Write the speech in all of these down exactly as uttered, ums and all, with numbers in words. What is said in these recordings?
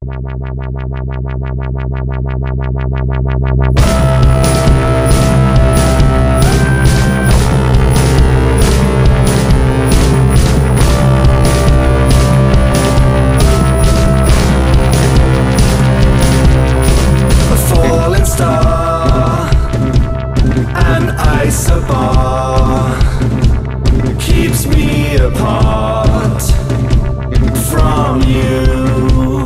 An Isobar keeps me apart from you.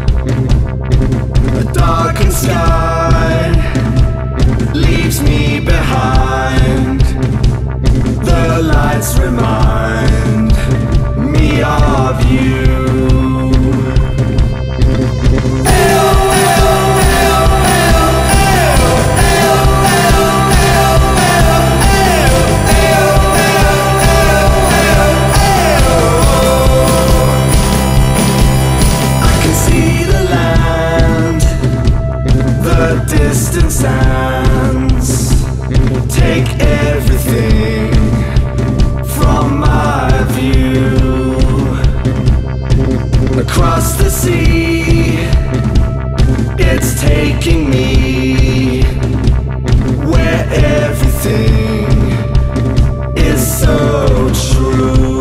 A darkened sky leaves me behind. The lights remind me of you. Distant sands take everything from my view. Across the sea, it's taking me where everything is so true.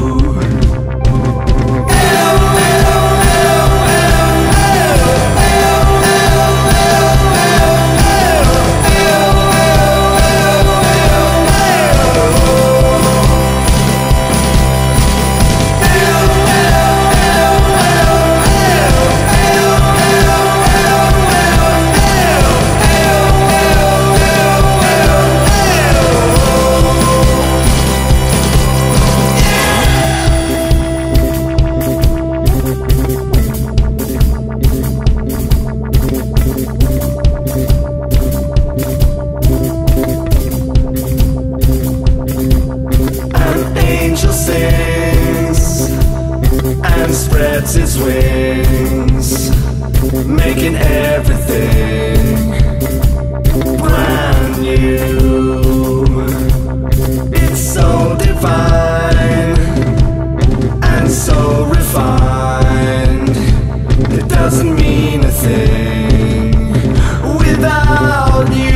And spreads its wings, making everything brand new. It's so divine and so refined. It doesn't mean a thing without you.